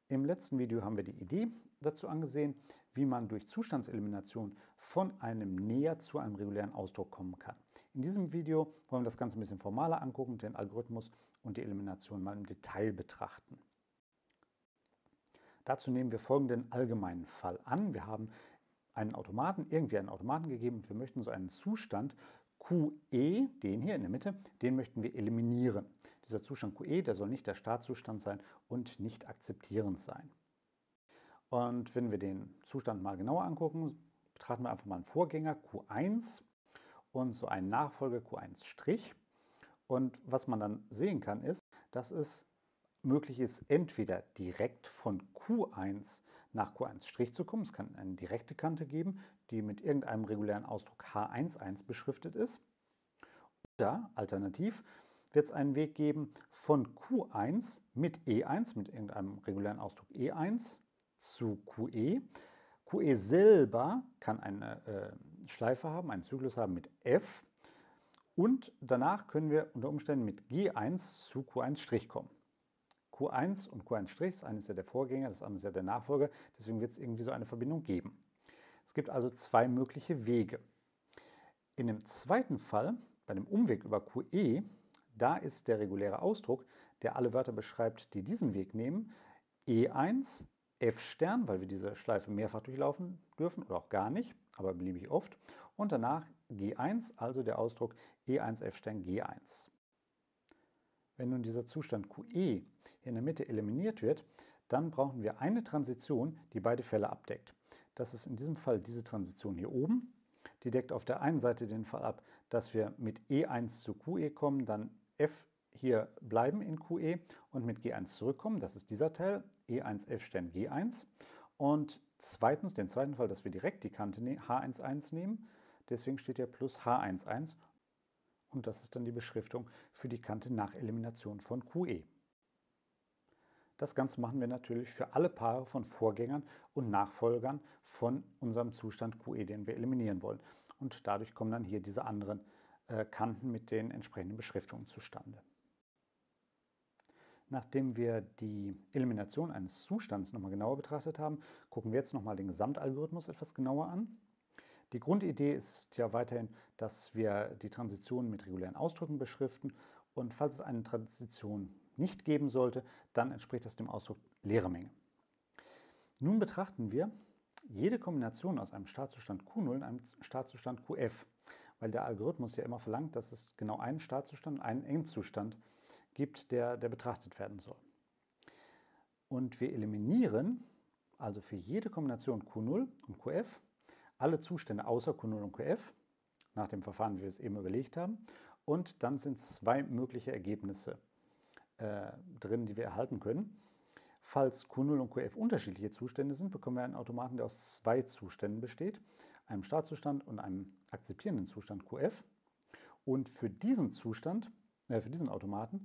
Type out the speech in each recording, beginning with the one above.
Im letzten Video haben wir die Idee dazu angesehen, wie man durch Zustandselimination von einem Näher zu einem regulären Ausdruck kommen kann. In diesem Video wollen wir das Ganze ein bisschen formaler angucken, den Algorithmus und die Elimination mal im Detail betrachten. Dazu nehmen wir folgenden allgemeinen Fall an. Wir haben einen Automaten gegeben und wir möchten so einen Zustand QE, den hier in der Mitte, den möchten wir eliminieren. Dieser Zustand QE, der soll nicht der Startzustand sein und nicht akzeptierend sein. Und wenn wir den Zustand mal genauer angucken, betrachten wir einfach mal einen Vorgänger Q1 und so einen Nachfolger Q1'. Und was man dann sehen kann, ist, dass es möglich ist, entweder direkt von Q1 nach Q1' zu kommen. Es kann eine direkte Kante geben, die mit irgendeinem regulären Ausdruck H11 beschriftet ist. Oder alternativ wird es einen Weg geben von Q1 mit E1, mit irgendeinem regulären Ausdruck E1 zu QE. QE selber kann eine Schleife haben, einen Zyklus haben mit F. Und danach können wir unter Umständen mit G1 zu Q1' kommen. Q1 und Q1', das eine ist ja der Vorgänger, das andere ist ja der Nachfolger, deswegen wird es irgendwie so eine Verbindung geben. Es gibt also zwei mögliche Wege. In dem zweiten Fall, bei dem Umweg über QE, da ist der reguläre Ausdruck, der alle Wörter beschreibt, die diesen Weg nehmen, E1, F', weil wir diese Schleife mehrfach durchlaufen dürfen oder auch gar nicht, aber beliebig oft, und danach G1, also der Ausdruck E1, F', G1. Wenn nun dieser Zustand QE in der Mitte eliminiert wird, dann brauchen wir eine Transition, die beide Fälle abdeckt. Das ist in diesem Fall diese Transition hier oben. Die deckt auf der einen Seite den Fall ab, dass wir mit E1 zu QE kommen, dann F hier bleiben in QE und mit G1 zurückkommen. Das ist dieser Teil, E1, F', G1. Und zweitens, den zweiten Fall, dass wir direkt die Kante H11 nehmen. Deswegen steht hier plus H11. Und das ist dann die Beschriftung für die Kante nach Elimination von QE. Das Ganze machen wir natürlich für alle Paare von Vorgängern und Nachfolgern von unserem Zustand QE, den wir eliminieren wollen. Und dadurch kommen dann hier diese anderen Kanten mit den entsprechenden Beschriftungen zustande. Nachdem wir die Elimination eines Zustands nochmal genauer betrachtet haben, gucken wir jetzt nochmal den Gesamtalgorithmus etwas genauer an. Die Grundidee ist ja weiterhin, dass wir die Transitionen mit regulären Ausdrücken beschriften und falls es eine Transition nicht geben sollte, dann entspricht das dem Ausdruck leere Menge. Nun betrachten wir jede Kombination aus einem Startzustand Q0 und einem Startzustand QF, weil der Algorithmus ja immer verlangt, dass es genau einen Startzustand und einen Endzustand gibt, der betrachtet werden soll. Und wir eliminieren also für jede Kombination Q0 und QF alle Zustände außer Q0 und QF, nach dem Verfahren, wie wir es eben überlegt haben. Und dann sind zwei mögliche Ergebnisse drin, die wir erhalten können. Falls Q0 und QF unterschiedliche Zustände sind, bekommen wir einen Automaten, der aus zwei Zuständen besteht, einem Startzustand und einem akzeptierenden Zustand QF. Und für diesen Zustand, für diesen Automaten,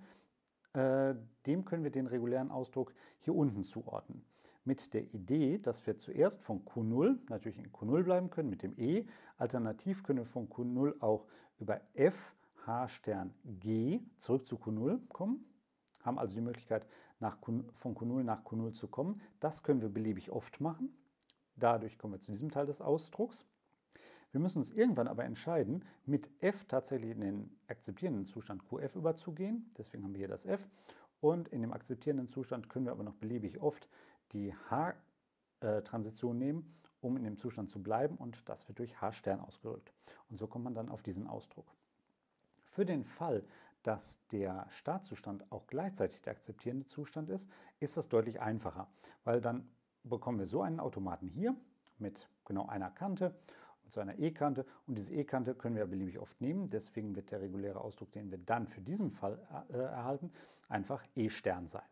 dem können wir den regulären Ausdruck hier unten zuordnen. Mit der Idee, dass wir zuerst von Q0 natürlich in Q0 bleiben können mit dem E. Alternativ können wir von Q0 auch über F, H', G zurück zu Q0 kommen. Haben also die Möglichkeit, von Q0 nach Q0 zu kommen. Das können wir beliebig oft machen. Dadurch kommen wir zu diesem Teil des Ausdrucks. Wir müssen uns irgendwann aber entscheiden, mit F tatsächlich in den akzeptierenden Zustand QF überzugehen. Deswegen haben wir hier das F. Und in dem akzeptierenden Zustand können wir aber noch beliebig oft die H-Transition nehmen, um in dem Zustand zu bleiben. Und das wird durch H' ausgedrückt. Und so kommt man dann auf diesen Ausdruck. Für den Fall, dass der Startzustand auch gleichzeitig der akzeptierende Zustand ist, ist das deutlich einfacher. Weil dann bekommen wir so einen Automaten hier mit genau einer Kante und zu einer E-Kante. Und diese E-Kante können wir beliebig oft nehmen. Deswegen wird der reguläre Ausdruck, den wir dann für diesen Fall erhalten, einfach E' sein.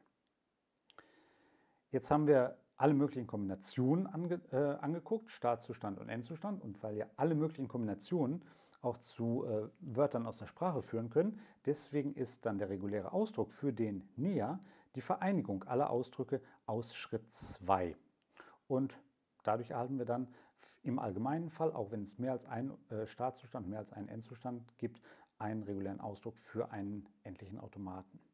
Jetzt haben wir alle möglichen Kombinationen angeguckt, Startzustand und Endzustand. Und weil ja alle möglichen Kombinationen auch zu Wörtern aus der Sprache führen können, deswegen ist dann der reguläre Ausdruck für den Näher die Vereinigung aller Ausdrücke aus Schritt 2. Und dadurch erhalten wir dann im allgemeinen Fall, auch wenn es mehr als einen Startzustand, mehr als einen Endzustand gibt, einen regulären Ausdruck für einen endlichen Automaten.